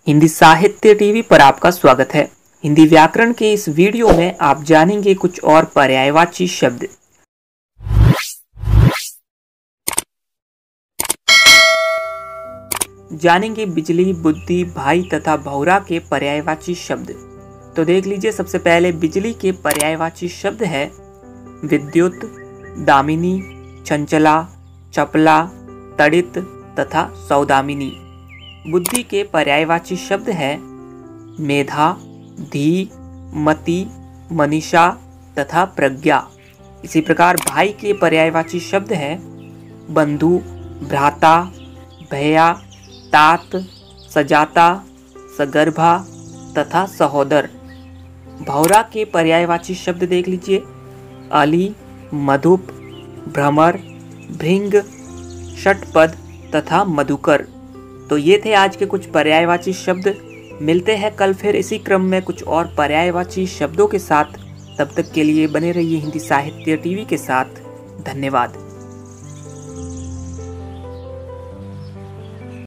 हिंदी साहित्य टीवी पर आपका स्वागत है। हिंदी व्याकरण के इस वीडियो में आप जानेंगे कुछ और पर्यायवाची शब्द। जानेंगे बिजली, बुद्धि, भाई तथा भौरा के पर्यायवाची शब्द। तो देख लीजिए, सबसे पहले बिजली के पर्यायवाची शब्द है विद्युत, दामिनी, चंचला, चपला, तड़ित तथा सौदामिनी। बुद्धि के पर्यायवाची शब्द है मेधा, धी, मति, मनीषा तथा प्रज्ञा। इसी प्रकार भाई के पर्यायवाची शब्द है बंधु, भ्राता, भैया, तात, सजाता, सगर्भा तथा सहोदर। भौरा के पर्यायवाची शब्द देख लीजिए अली, मधुप, भ्रमर, भृंग, षटपद तथा मधुकर। तो ये थे आज के कुछ पर्यायवाची शब्द। मिलते हैं कल फिर इसी क्रम में कुछ और पर्यायवाची शब्दों के साथ। तब तक के लिए बने रहिए हिंदी साहित्य टीवी के साथ। धन्यवाद।